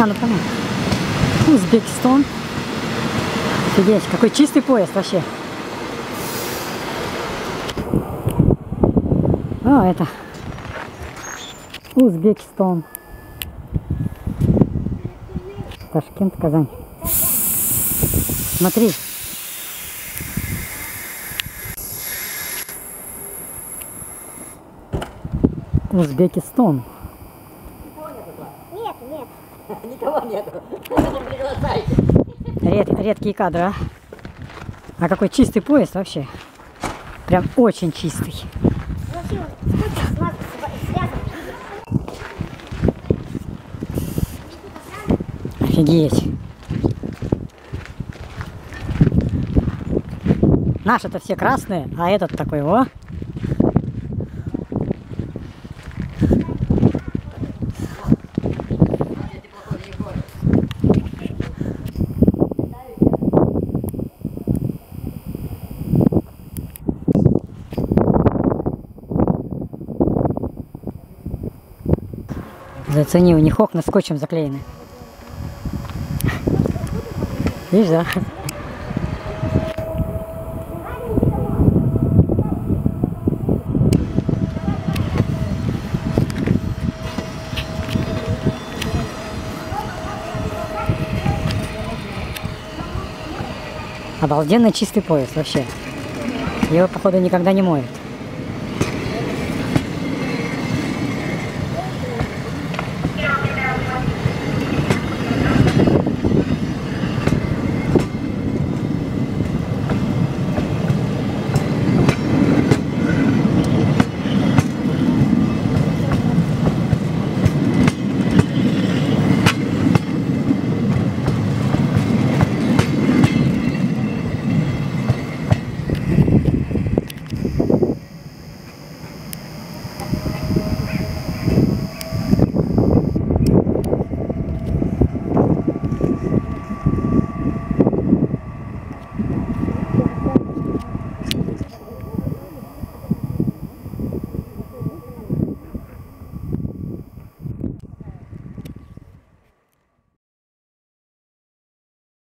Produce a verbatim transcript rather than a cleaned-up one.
А, ну понятно. Узбекистан. Офигеть, какой чистый поезд вообще. А, это Узбекистан. Ташкент, Казань. Смотри. Узбекистан. Нет, нет. Никого нету. Не приглашайте. Ред, редкие кадры, а? А какой чистый поезд вообще. Прям очень чистый. Вообще, сколько связано. Офигеть. Наши-то все красные, а этот такой, о. Зацени, у них окна скотчем заклеены. Видишь, да? Обалденно чистый поезд вообще. Его, походу, никогда не моют.